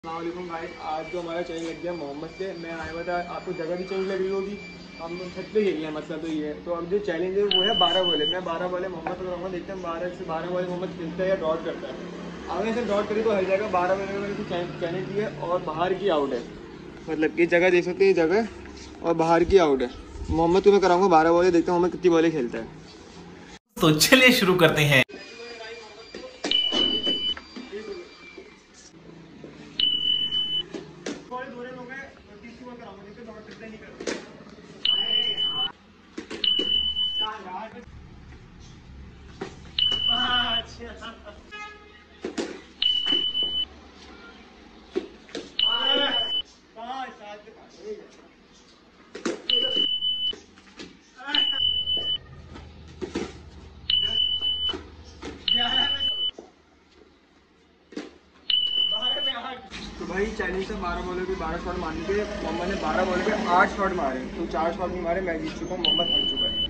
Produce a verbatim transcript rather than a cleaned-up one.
अस्सलामुअलैकुम भाई। आज जो हमारा चेंज लग गया मोहम्मद से, मैं आया हुआ था, आपको जगह भी चेंज लग रही होगी। हम छत पे खेल रहे हैं, मतलब तो ये है। तो अब जो चैलेंज है वो है बारह बॉले। मैं बारह बॉले मोहम्मद को कराऊंगा, देखते हैं बारह से बारह बॉले मोहम्मद खेलता है या डॉट करता है। अगर से डॉट करी तो हर जगह बारह बॉले में मैंने चैलेंज दी है और बाहर की आउट है। मतलब कि जगह देख सकते हैं, जगह और बाहर की आउट है। मोहम्मद को मैं कराऊंगा बारह बॉले, देखते हैं मोहम्मद कितनी बॉले खेलता है। तो चलिए शुरू करते हैं। तो भाई चैलेंज से बारह बॉलों के बारह शॉट मारने के मोहम्मद ने बारह बॉलों के आठ शॉट मारे, तो चार शॉट नहीं मारे, मैं जीत चुका हूँ, मोहम्मद हार चुका है।